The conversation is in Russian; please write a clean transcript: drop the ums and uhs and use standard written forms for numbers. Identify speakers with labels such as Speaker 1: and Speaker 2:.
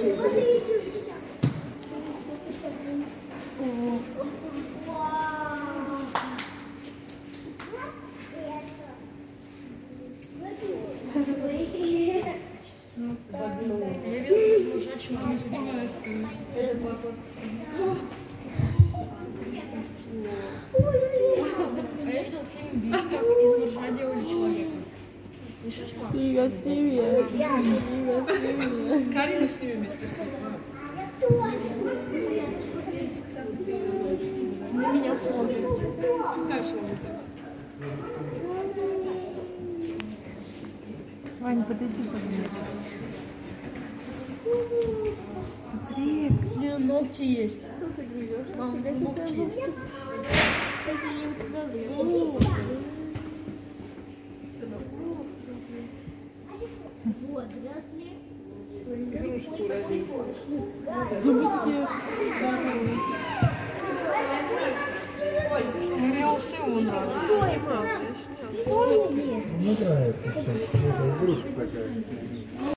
Speaker 1: Привет, привет. Привет, привет.
Speaker 2: Карину с ними вместе снимают.
Speaker 1: На меня смотрит.
Speaker 2: Дальше улетать.
Speaker 3: Ваня, подойди поближе. Смотри.
Speaker 1: У нее ногти есть. Мам, ногти есть. Какие у тебя зубы.
Speaker 2: Игрушку родили.
Speaker 3: Зубы такие здоровые.
Speaker 2: Горелся ему нравится.
Speaker 4: Мне нравится сейчас. Игрушка такая.